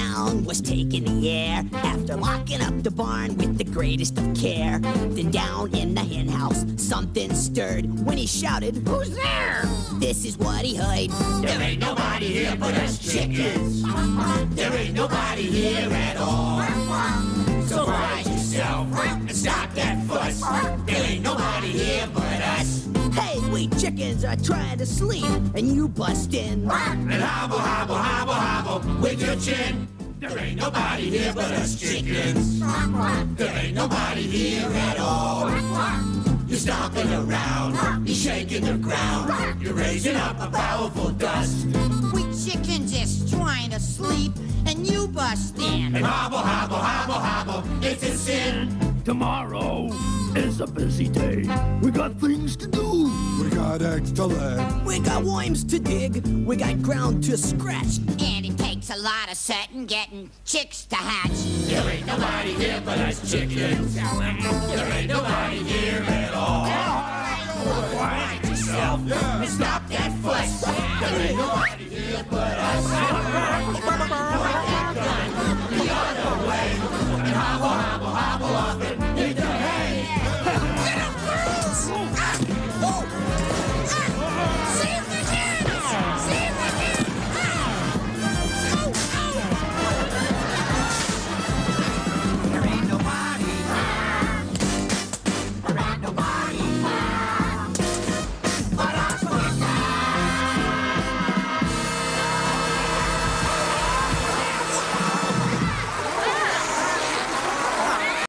sound was taking the air after locking up the barn with the greatest of care. Then down in the hen house, something stirred when he shouted, "Who's there?" This is what he heard. There ain't nobody here but us chickens. There ain't nobody here at all. So quiet yourself and stop that fuss. There ain't nobody here but us. Hey, we chickens are trying to sleep, and you bust in. And hobble, hobble, hobble, hobble with your chin. There ain't nobody here but us chickens. There ain't nobody here at all. You're stomping around, you're shaking the ground, you're raising up a powerful dust. We chickens just trying to sleep, and you bust in. And hobble, hobble, hobble, hobble, it's a sin. Tomorrow is a busy day. We got things to do. We got eggs to lay. We got worms to dig. We got ground to scratch. And it takes a lot of setting getting chicks to hatch. There ain't nobody here but us chickens. There ain't nobody